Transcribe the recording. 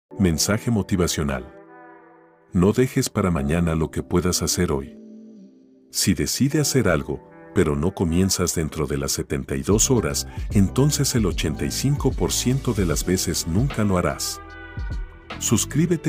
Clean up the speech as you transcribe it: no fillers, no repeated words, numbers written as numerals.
Mensaje motivacional. No dejes para mañana lo que puedas hacer hoy. Si decides hacer algo, pero no comienzas dentro de las 72 horas, entonces el 85% de las veces nunca lo harás. Suscríbete